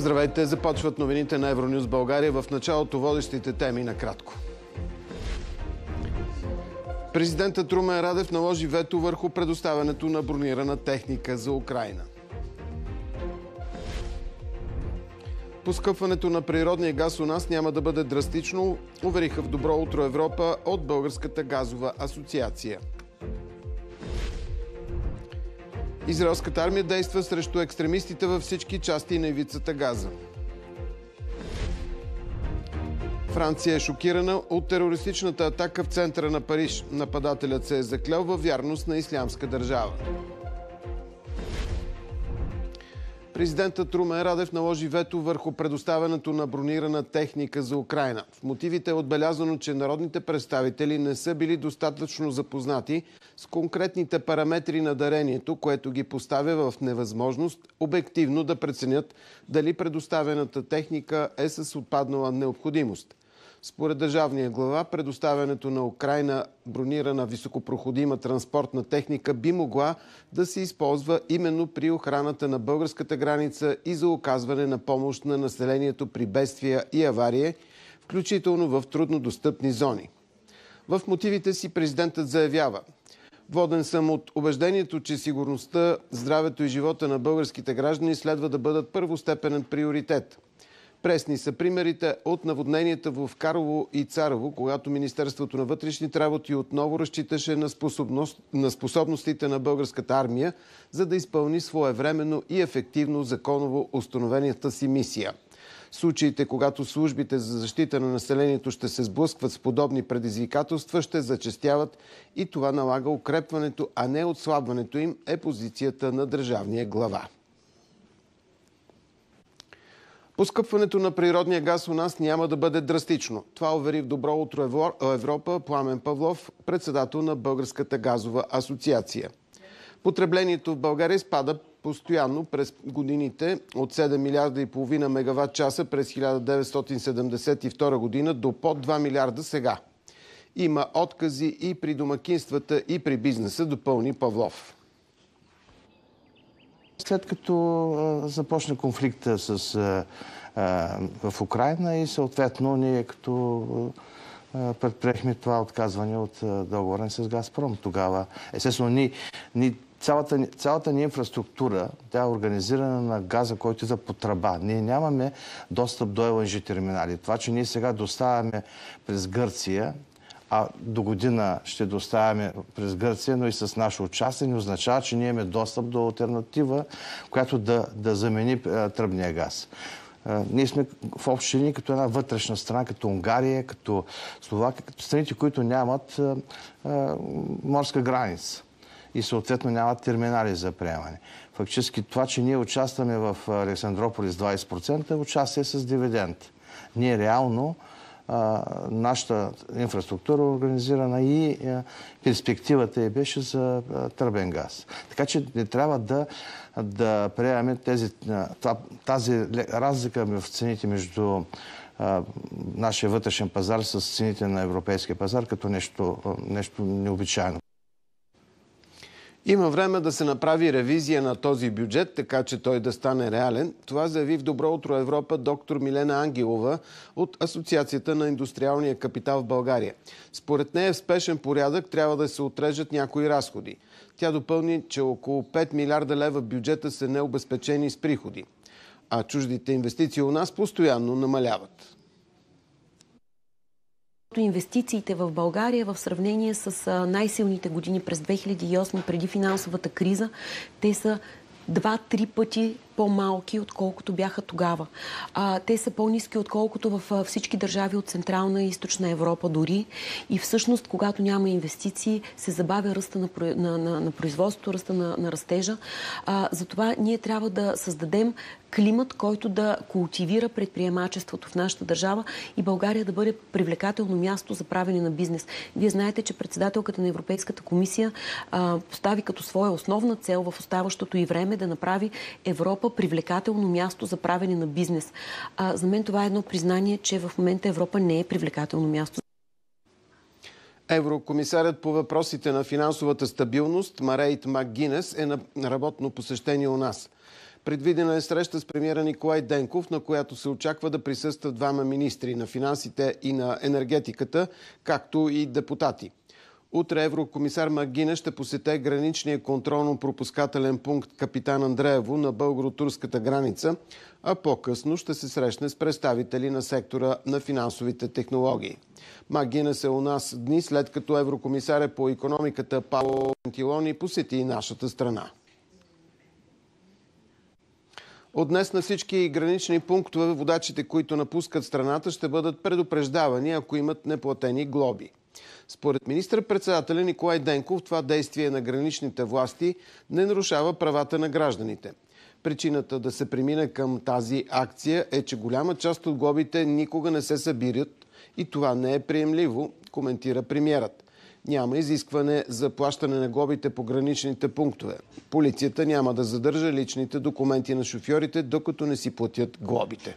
Здравейте! Започват новините на Евронюс България. В началото водещите теми накратко. Президентът Румен Радев наложи вето върху предоставянето на бронирана техника за Украйна. Поскъпването на природния газ у нас няма да бъде драстично, увериха в Добро утро Европа от Българската газова асоциация. Израелската армия действа срещу екстремистите във всички части на ивицата Газа. Франция е шокирана от терористичната атака в центъра на Париж. Нападателят се е заклел във вярност на Ислямска държава. Президентът Румен Радев наложи вето върху предоставянето на бронирана техника за Украйна. В мотивите е отбелязано, че народните представители не са били достатъчно запознати с конкретните параметри на дарението, което ги поставя в невъзможност обективно да преценят дали предоставената техника е с отпаднала необходимост. Според държавния глава, предоставянето на Украйна бронирана високопроходима транспортна техника би могла да се използва именно при охраната на българската граница и за оказване на помощ на населението при бедствия и аварии, включително в труднодостъпни зони. В мотивите си президентът заявява: "Воден съм от убеждението, че сигурността, здравето и живота на българските граждани следва да бъдат първостепенен приоритет. Пресни са примерите от наводненията в Карлово и Царево, когато Министерството на вътрешните работи отново разчиташе на способностите на българската армия, за да изпълни своевременно и ефективно законово установената си мисия. Случаите, когато службите за защита на населението ще се сблъскват с подобни предизвикателства, ще зачестяват и това налага укрепването, а не отслабването им, е позицията на държавния глава." Поскъпването на природния газ у нас няма да бъде драстично. Това увери в Добро утро Европа Пламен Павлов, председател на Българската газова асоциация. Потреблението в България спада постоянно през годините от 7 милиарда и половина мегаватт часа през 1972 година до под 2 милиарда сега. Има откази и при домакинствата, и при бизнеса, допълни Павлов. След като започна конфликта в Украйна и съответно ние като предприехме това отказване от договора с Газпром тогава. Естествено, цялата ни инфраструктура, тя е организирана на газа, който идва по тръба. Ние нямаме достъп до LNG терминали. Това, че ние сега доставяме през Гърция, а до година ще доставяме през Гърция, но и с наше участие, не означава, че ние имаме достъп до алтернатива, която да замени тръбния газ. Ние сме в общи линии като една вътрешна страна, като Унгария, като Словакия, като страните, които нямат морска граница и съответно нямат терминали за приемане. Фактически това, че ние участваме в Александрополис 20%, е участие с дивиденд. Ние реално нашата инфраструктура е организирана и перспективата й беше за тръбен газ. Така че не трябва да приемаме тази разлика в цените между нашия вътрешен пазар с цените на европейския пазар като нещо необичайно. Има време да се направи ревизия на този бюджет, така че той да стане реален. Това заяви в Добро утро Европа доктор Милена Ангелова от Асоциацията на индустриалния капитал в България. Според нея в спешен порядък трябва да се отрежат някои разходи. Тя допълни, че около 5 милиарда лева бюджета са необезпечени с приходи, а чуждите инвестиции у нас постоянно намаляват. Инвестициите в България в сравнение с най-силните години през 2008 преди финансовата криза, те са 2-3 пъти по-малки, отколкото бяха тогава. Те са по-ниски, отколкото в всички държави от Централна и Източна Европа дори. И всъщност, когато няма инвестиции, се забавя ръста на производството, ръста на растежа. Затова ние трябва да създадем климат, който да култивира предприемачеството в нашата държава и България да бъде привлекателно място за правене на бизнес. Вие знаете, че председателката на Европейската комисия постави като своя основна цел в оставащото и време да направи Европа привлекателно място за правене на бизнес. За мен това е едно признание, че в момента Европа не е привлекателно място. Еврокомисарят по въпросите на финансовата стабилност Марейт МакГинес е на работно посещение у нас. Предвидена е среща с премиера Николай Денков, на която се очаква да присъстват двама министри на финансите и на енергетиката, както и депутати. Утре еврокомисар Магинес ще посете граничния контролно-пропускателен пункт Капитан Андреево на българо-турската граница, а по-късно ще се срещне с представители на сектора на финансовите технологии. Магинес е у нас дни след като еврокомисаря по икономиката Паоло Джентилони посети нашата страна. От днес на всички гранични пунктове водачите, които напускат страната, ще бъдат предупреждавани, ако имат неплатени глоби. Според министър-председателя Николай Денков, това действие на граничните власти не нарушава правата на гражданите. Причината да се премине към тази акция е, че голяма част от глобите никога не се събират и това не е приемливо, коментира премиерът. Няма изискване за плащане на глобите по граничните пунктове. Полицията няма да задържа личните документи на шофьорите, докато не си платят глобите.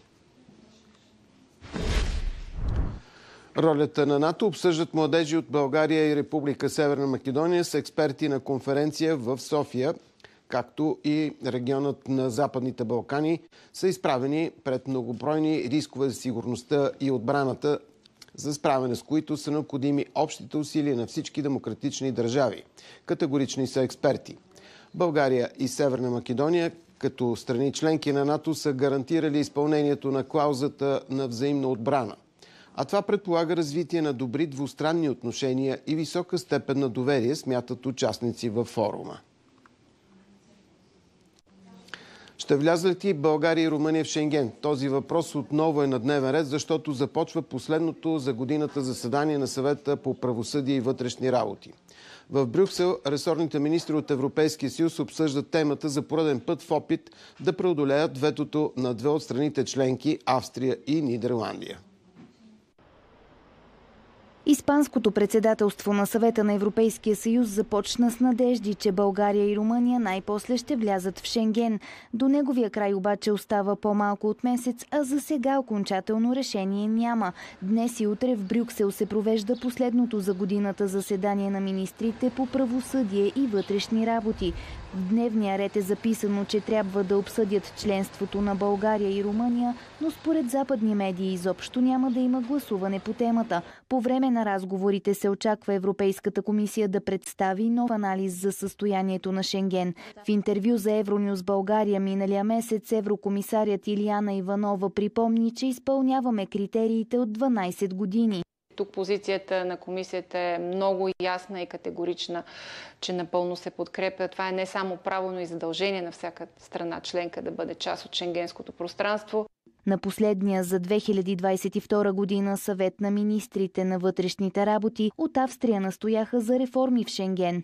Ролята на НАТО обсъждат младежи от България и Република Северна Македония с експерти на конференция в София, както и регионът на Западните Балкани, са изправени пред многобройни рискове за сигурността и отбраната, за справяне с които са необходими общите усилия на всички демократични държави. Категорични са експерти. България и Северна Македония, като страни членки на НАТО, са гарантирали изпълнението на клаузата на взаимна отбрана. А това предполага развитие на добри двустранни отношения и висока степен на доверие, смятат участници във форума. Ще влязат ли България и Румъния в Шенген? Този въпрос отново е на дневен ред, защото започва последното за годината заседание на Съвета по правосъдие и вътрешни работи. В Брюксел ресорните министри от Европейския съюз обсъждат темата за пореден път в опит да преодолеят ветото на две от страните членки – Австрия и Нидерландия. Испанското председателство на Съвета на Европейския съюз започна с надежди, че България и Румъния най-после ще влязат в Шенген. До неговия край обаче остава по-малко от месец, а за сега окончателно решение няма. Днес и утре в Брюксел се провежда последното за годината заседание на министрите по правосъдие и вътрешни работи. В дневния ред е записано, че трябва да обсъдят членството на България и Румъния, но според западни медии изобщо няма да има гласуване по темата. По време на разговорите се очаква Европейската комисия да представи нов анализ за състоянието на Шенген. В интервю за Евронюс България миналия месец еврокомисарят Илияна Иванова припомни, че изпълняваме критериите от 12 години. Тук позицията на комисията е много ясна и категорична, че напълно се подкрепя. Това е не само право, но и задължение на всяка страна членка да бъде част от шенгенското пространство. На последния за 2022 година съвет на министрите на вътрешните работи от Австрия настояха за реформи в Шенген.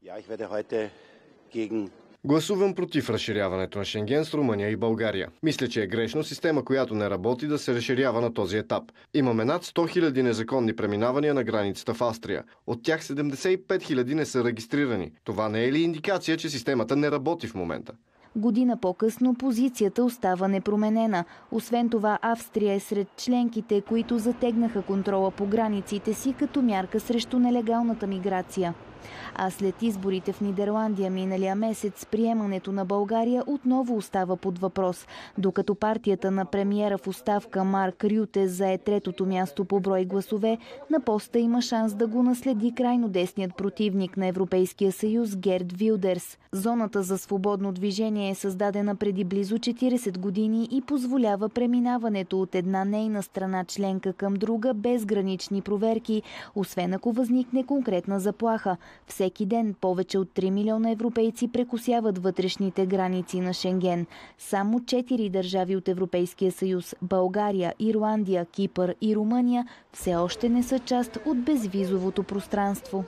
Гласувам против разширяването на Шенген с Румъния и България. Мисля, че е грешно система, която не работи, да се разширява на този етап. Имаме над 100 000 незаконни преминавания на границата в Австрия. От тях 75 000 не са регистрирани. Това не е ли индикация, че системата не работи в момента? Година по-късно позицията остава непроменена. Освен това, Австрия е сред членките, които затегнаха контрола по границите си като мярка срещу нелегалната миграция. А след изборите в Нидерландия миналия месец, приемането на България отново остава под въпрос. Докато партията на премиера в оставка Марк Рюте зае третото място по брой гласове, на поста има шанс да го наследи крайно десният противник на Европейския съюз Герт Вилдерс. Зоната за свободно движение е създадена преди близо 40 години и позволява преминаването от една нейна страна членка към друга без гранични проверки, освен ако възникне конкретна заплаха. Всеки ден повече от 3 милиона европейци прекосяват вътрешните граници на Шенген. Само 4 държави от Европейския съюз – България, Ирландия, Кипър и Румъния – все още не са част от безвизовото пространство.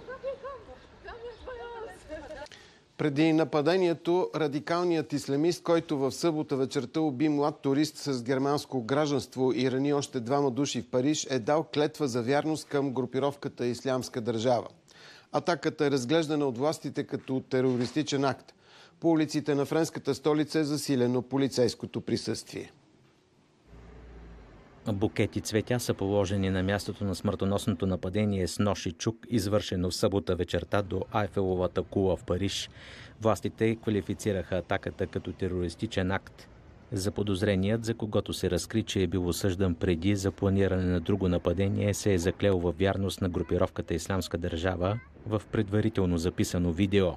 Преди нападението, радикалният ислямист, който в събота вечерта уби млад турист с германско гражданство и рани още 2 души в Париж, е дал клетва за вярност към групировката Ислямска държава. Атаката е разглеждана от властите като терористичен акт. По улиците на френската столица е засилено полицейското присъствие. Букети цветя са положени на мястото на смъртоносното нападение с нож и чук, извършено в събота вечерта до Айфеловата кула в Париж. Властите квалифицираха атаката като терористичен акт. Заподозреният, за когото се разкри, че е бил осъждан преди за планиране на друго нападение, се е заклел във вярност на групировката Ислямска държава в предварително записано видео.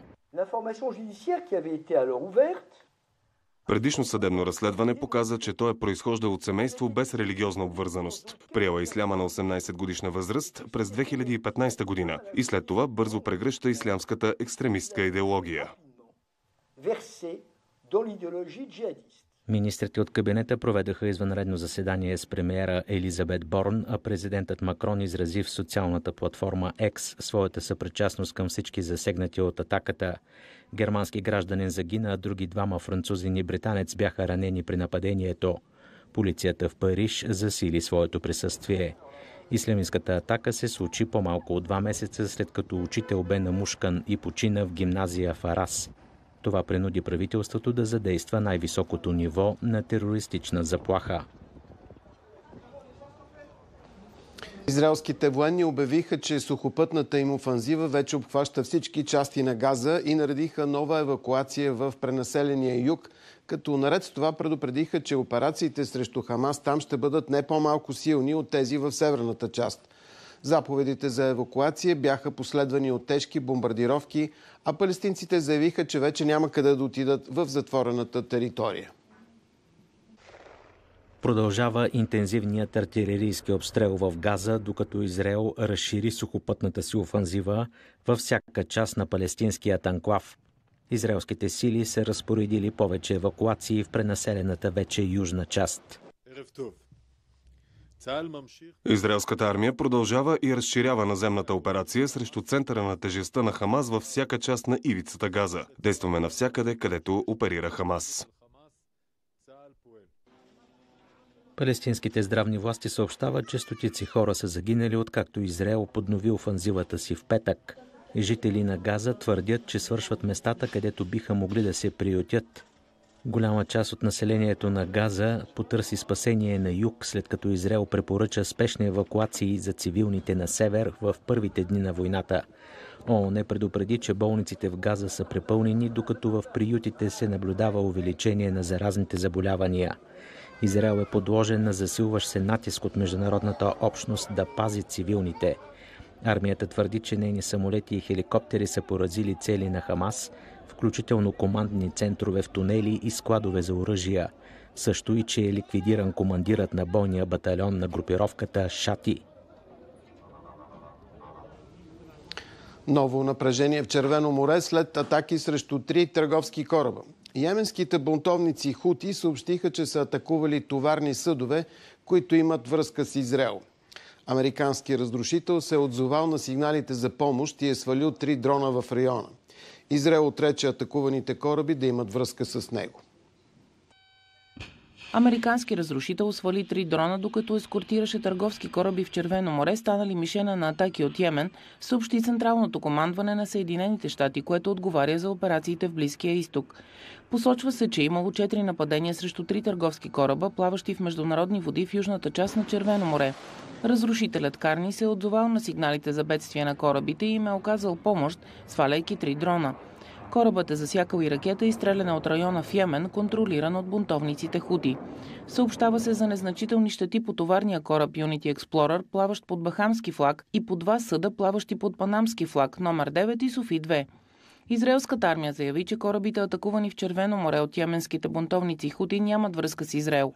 Предишно съдебно разследване показа, че той е произхождал от семейство без религиозна обвързаност. Приела исляма на 18-годишна възраст през 2015 година и след това бързо прегръща ислямската екстремистка идеология. Министрите от кабинета проведаха извънредно заседание с премиера Елизабет Борн, а президентът Макрон изрази в социалната платформа X своята съпричастност към всички засегнати от атаката. Германски гражданин загина, а други двама французин и британец бяха ранени при нападението. Полицията в Париж засили своето присъствие. Ислямистката атака се случи по-малко от 2 месеца, след като учител бе намушкан и почина в гимназия в Арас. Това принуди правителството да задейства най-високото ниво на терористична заплаха. Израелските военни обявиха, че сухопътната им офанзива вече обхваща всички части на Газа и наредиха нова евакуация в пренаселения юг, като наред с това предупредиха, че операциите срещу Хамас там ще бъдат не по-малко силни от тези в северната част. Заповедите за евакуация бяха последвани от тежки бомбардировки, а палестинците заявиха, че вече няма къде да отидат в затворената територия. Продължава интензивният артилерийски обстрел в Газа, докато Израел разшири сухопътната си офанзива във всяка част на палестинския анклав. Израелските сили са разпоредили повече евакуации в пренаселената вече южна част. Израелската армия продължава и разширява наземната операция срещу центъра на тежестта на Хамас във всяка част на ивицата Газа. Действаме навсякъде, където оперира Хамас. Палестинските здравни власти съобщават, че стотици хора са загинали, откакто Израел поднови офанзивата си в петък. Жители на Газа твърдят, че свършват местата, където биха могли да се приютят. Голяма част от населението на Газа потърси спасение на юг, след като Израел препоръча спешни евакуации за цивилните на север в първите дни на войната. ООН предупреди, че болниците в Газа са препълнени, докато в приютите се наблюдава увеличение на заразните заболявания. Израел е подложен на засилващ се натиск от международната общност да пази цивилните. Армията твърди, че нейни самолети и хеликоптери са поразили цели на Хамас, включително командни центрове в тунели и складове за оръжия. Също и, че е ликвидиран командирът на бойния батальон на групировката Шати. Ново напрежение в Червено море след атаки срещу 3 търговски кораба. Йеменските бунтовници Хути съобщиха, че са атакували товарни съдове, които имат връзка с Израел. Американски разрушител се е отзовал на сигналите за помощ и е свалил 3 дрона в района. Израел отрече атакуваните кораби да имат връзка с него. Американски разрушител свали 3 дрона, докато ескортираше търговски кораби в Червено море, станали мишена на атаки от Йемен, съобщи Централното командване на Съединените щати, което отговаря за операциите в Близкия изток. Посочва се, че имало 4 нападения срещу 3 търговски кораба, плаващи в международни води в южната част на Червено море. Разрушителят Карни се е отзовал на сигналите за бедствие на корабите и им е оказал помощ, сваляйки 3 дрона. Корабът е засякал и ракета, изстреляна от района в Йемен, контролиран от бунтовниците Хути. Съобщава се за незначителни щети по товарния кораб Unity Explorer, плаващ под бахамски флаг, и по 2 съда, плаващи под панамски флаг, номер 9 и Софи 2. Израелската армия заяви, че корабите, атакувани в Червено море от йеменските бунтовници Хути, нямат връзка с Израел.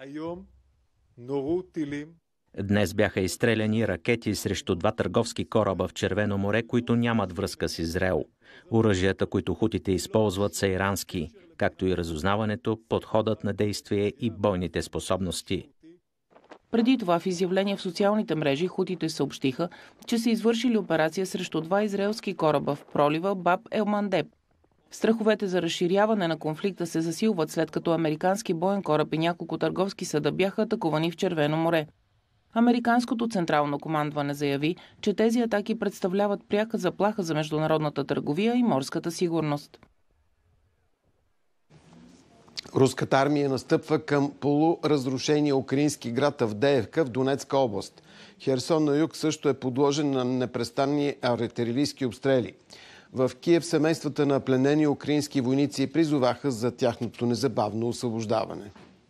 Днес бяха изстреляни ракети срещу 2 търговски кораба в Червено море, които нямат връзка с Израел. Оръжията, които хутите използват, са ирански, както и разузнаването, подходът на действие и бойните способности. Преди това в изявление в социалните мрежи хутите съобщиха, че са извършили операция срещу 2 израелски кораба в пролива Баб Ел-Мандеб. Страховете за разширяване на конфликта се засилват, след като американски боен кораб и няколко търговски съда бяха атакувани в Червено море. Американското централно командване заяви, че тези атаки представляват пряка заплаха за международната търговия и морската сигурност. Руската армия настъпва към полуразрушения украински град Авдеевка в Донецка област. Херсон на юг също е подложен на непрестанни артилерийски обстрели. В Киев семействата на пленени украински войници призоваха за тяхното незабавно освобождаване.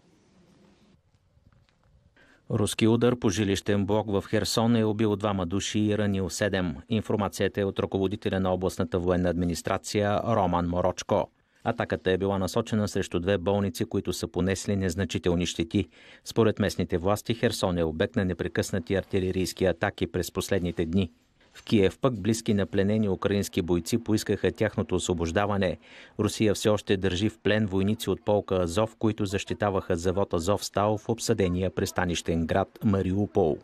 Руски удар по жилищен блок в Херсон е убил 2 души и ранил 7. Информацията е от ръководителя на областната военна администрация Роман Морочко. Атаката е била насочена срещу 2 болници, които са понесли незначителни щети. Според местните власти, Херсон е обект на непрекъснати артилерийски атаки през последните дни. В Киев пък близки на пленени украински бойци поискаха тяхното освобождаване. Русия все още държи в плен войници от полка Азов, които защитаваха завод Азовстал в обсъдения пристанищен град Мариупол.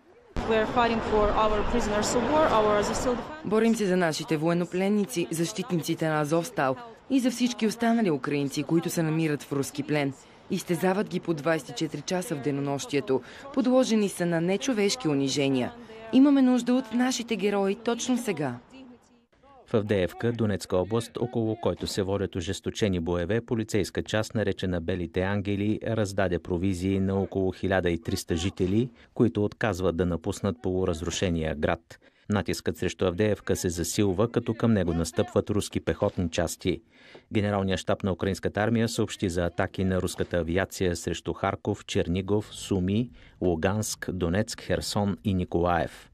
Борим се за нашите военнопленници, защитниците на Азовстал и за всички останали украинци, които се намират в руски плен. Изтезават ги по 24 часа в денонощието. Подложени са на нечовешки унижения. Имаме нужда от нашите герои точно сега. В Авдеевка, Донецка област, около който се водят ожесточени боеве, полицейска част, наречена Белите ангели, раздаде провизии на около 1300 жители, които отказват да напуснат полуразрушения град. Натискът срещу Авдеевка се засилва, като към него настъпват руски пехотни части. Генералният щаб на украинската армия съобщи за атаки на руската авиация срещу Харков, Чернигов, Суми, Луганск, Донецк, Херсон и Николаев.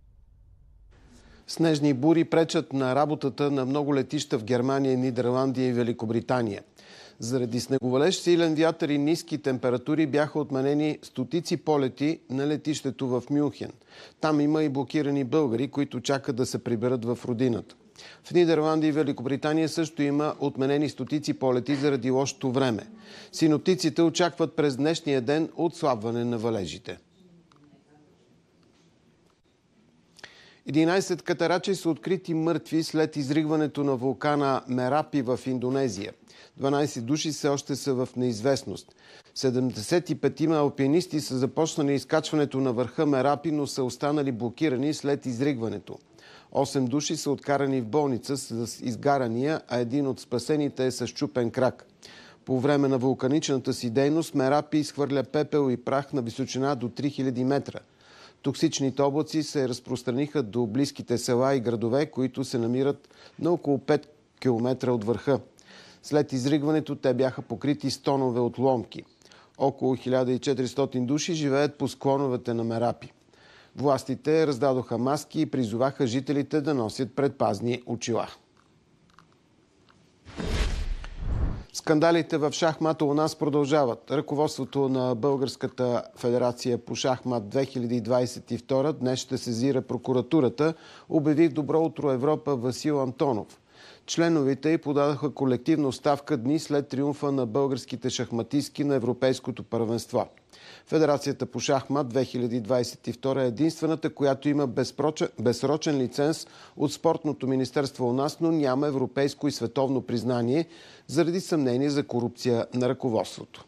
Снежни бури пречат на работата на много летища в Германия, Нидерландия и Великобритания. Заради снеговалеж, силен вятър и ниски температури бяха отменени стотици полети на летището в Мюнхен. Там има и блокирани българи, които чакат да се приберат в родината. В Нидерландия и Великобритания също има отменени стотици полети заради лошото време. Синоптиците очакват през днешния ден отслабване на валежите. 11 катарачи са открити мъртви след изригването на вулкана Мерапи в Индонезия. 12 души все още са в неизвестност. 75 алпинисти са започнали изкачването на върха Мерапи, но са останали блокирани след изригването. 8 души са откарани в болница с изгарания, а един от спасените е с счупен крак. По време на вулканичната си дейност Мерапи изхвърля пепел и прах на височина до 3000 метра. Токсичните облаци се разпространиха до близките села и градове, които се намират на около 5 км от върха. След изригването те бяха покрити с тонове отломки. Около 1400 души живеят по склоновете на Мерапи. Властите раздадоха маски и призоваха жителите да носят предпазни очила. Скандалите в шахмата у нас продължават. Ръководството на Българската федерация по шахмат 2022 днес ще сезира прокуратурата, обяви в Добро утро Европа Васил Антонов. Членовете й подадаха колективна оставка дни след триумфа на българските шахматистки на Европейското първенство. Федерацията по шахмат 2022 е единствената, която има безсрочен лиценз от Спортното министерство у нас, но няма европейско и световно признание заради съмнение за корупция на ръководството.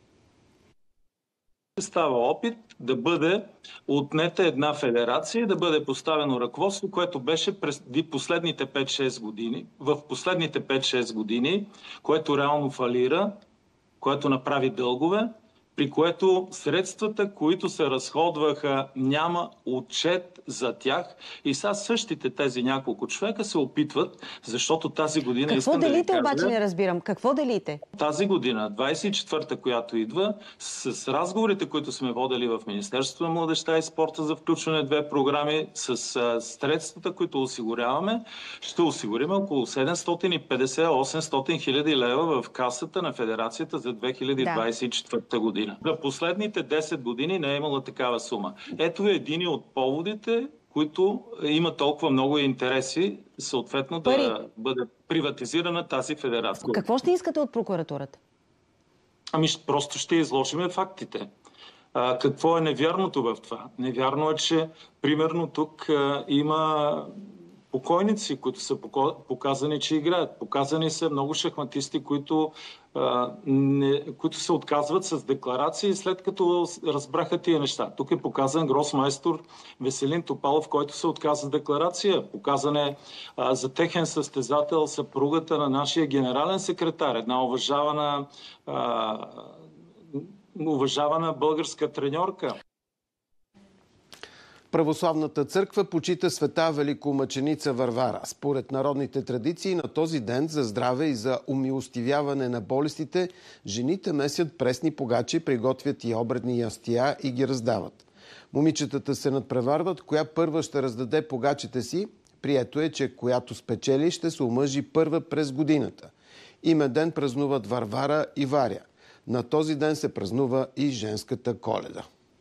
Става опит да бъде отнета една федерация и да бъде поставено ръководство, което беше през последните 5-6 години. В последните 5-6 години, което реално фалира, което направи дългове, при което средствата, които се разходваха, няма отчет за тях. И сега същите тези няколко човека се опитват, защото тази година... Какво делите, обаче не разбирам. Какво делите? Тази година, 24-та, която идва, с разговорите, които сме водили в Министерството на младежта и спорта за включване 2 програми, с средствата, които осигуряваме, ще осигурим около 750-800 хиляди лева в касата на Федерацията за 2024 година. За последните 10 години не е имала такава сума. Ето е един от поводите, които има толкова много интереси, съответно да бъде приватизирана тази федерация. Какво ще искате от прокуратурата? Просто ще изложим фактите. Какво е невярното в това? Невярно е, че примерно тук има покойници, които са показани, че играят. Показани са много шахматисти, които се отказват с декларации, след като разбраха тия неща. Тук е показан гросмайстор Веселин Топалов, който се отказа декларация. Показан е за техен състезател съпругата на нашия генерален секретар, една уважавана българска треньорка. Православната църква почита света великомъченица Варвара. Според народните традиции на този ден за здраве и за умилостивяване на болестите, жените месят пресни погачи, приготвят и обредни ястия и ги раздават. Момичетата се надпреварват, коя първа ще раздаде погачите си. Прието е, че която спечели ще се омъжи първа през годината. Име ден празнуват Варвара и Варя. На този ден се празнува и женската Коледа.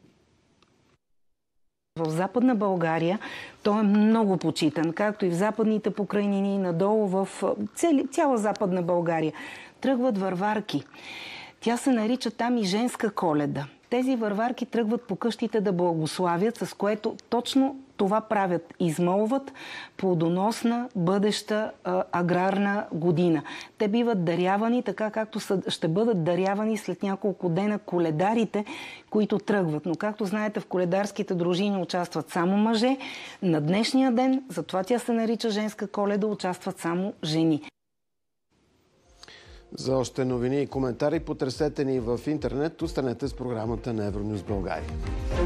В Западна България той е много почитан, както и в западните покрайнини, надолу в цяла Западна България. Тръгват варварки. Тя се нарича там и женска Коледа. Тези варварки тръгват по къщите да благославят, с което точно това правят. Измолват плодоносна бъдеща аграрна година. Те биват дарявани, така както ще бъдат дарявани след няколко дена коледарите, които тръгват. Но както знаете, в коледарските дружини участват само мъже. На днешния ден, затова тя се нарича женска Коледа, участват само жени. За още новини и коментари потресете ни в интернет. Останете с програмата на Евронюс България.